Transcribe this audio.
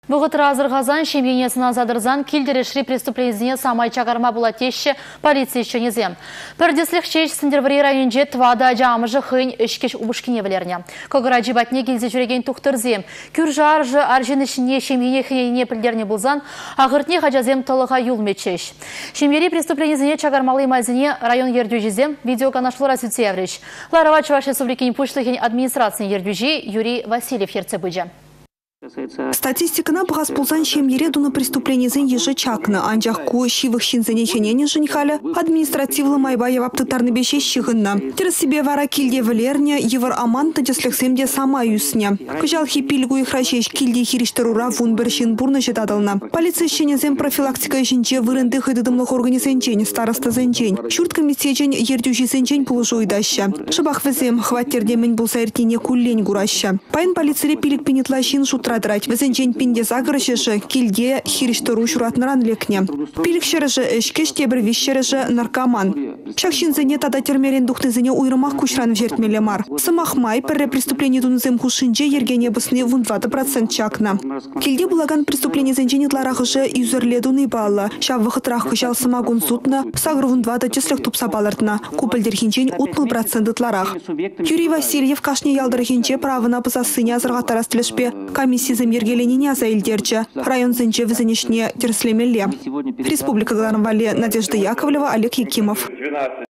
Бұғытыр азырғазан шембенесін азадырзан келдерешри преступленізіне самай чағарма бұлатеші полиция шенезем. Бірдеслік шеш сіндервірі районже твада жамыжы хын үшкеш ұбышкіне білеріне. Көгіра жибатне келзе жүреген тұқтырзем. Күржар жы аржын ішіне шембене хынене пілдеріне бұлзан, ағыртне қажазем тылыға юлмечеш. Шембери преступленізіне чағармалы мазіне район ердюжезем видеоканашлыра сүтсевріш. Ларова Чуваш Республикин пушлыхен администрациян ердюжи Юрий Васильев ерцебыджа. Статистикана бұғас болсан шемере дуны преступленізен ежі чакны. Анжақ ку шивых шинзене шенені жынхалі административлы майба еваптықтарны беше шығынна. Терес себе вара килде валерне, евар аманты деслексемде сама юсне. Күжал хипилгу ихрашеш килде хириштарура вун бір шин бурны жетадылна. Полиция шенезен профилактика жінче вырынды хыдыдымлық организенчен, староста зенчен. Шурт комиссиячен ердюжи зенчен пулыжу идаща. Шыбақ візем хваттерде мен болса эртине куллень гураща. Пайн полицияре пилік пенетла шин шутрадрать. Візенчен пенде загырышышы килде хириштару шуратныран лекне. Пилік шырыжы ішкеш тебір вишшырыжы наркоман. Шақшинзене тада термерен дұқтызыне уйрымақ күшран вжертмелі мар. Сымақмай пірі преступление дұнызым хушынже ергене бұсыне 20% чакна. Килде булаган преступление зенченитларағыжы юзерле дұны балы. Шав вақытырақ күшал сымағын сутна, сағыр 20 теслік тұпса балыртна. Купілдерхенчен 30% Юрий Васильев кашне ялдырхенче правына пызасыне азырғатар астылышпе комиссизм ергеленіне азайлдерчі. Район зенче візенешне терслемелле. Республика Гларнвале Надежда Яковлева, Олег Якимов.